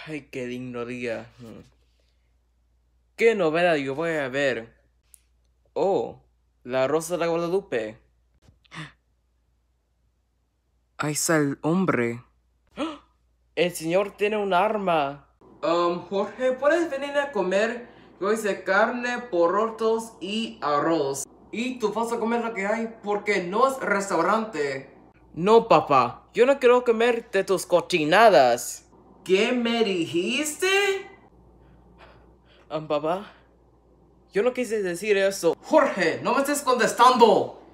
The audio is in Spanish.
Ay, qué digno día. ¿Qué novela yo voy a ver? Oh, La Rosa de la Guadalupe. Ahí está el hombre. El señor tiene un arma. Jorge, ¿puedes venir a comer? Yo hice carne, porotos y arroz. Y tú vas a comer lo que hay porque no es restaurante. No, papá. Yo no quiero comer de tus cochinadas. ¿Qué me dijiste? Papá, yo no quise decir eso. Jorge, no me estés contestando.